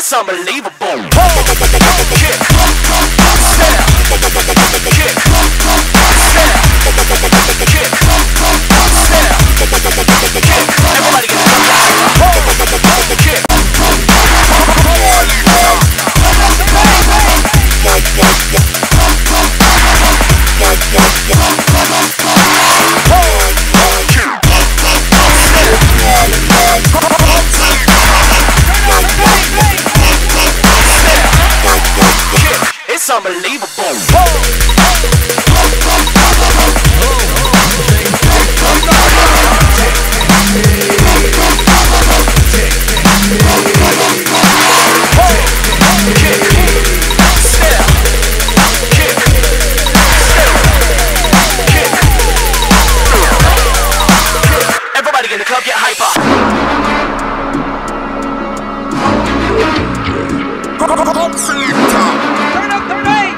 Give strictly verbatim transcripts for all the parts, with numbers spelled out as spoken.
It's unbelievable. Whoa. Kick, snap, kick, snap, kick, snap, kick. Everybody get it. Whoa. Kick. It's unbelievable. Everybody in the club get hyper. Turn up the bass.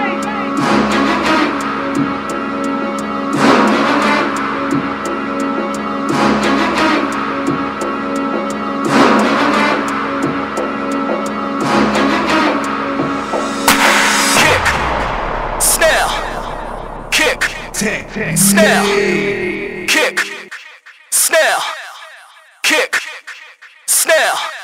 Kick, snare, kick, snare, kick, snare, kick, snare.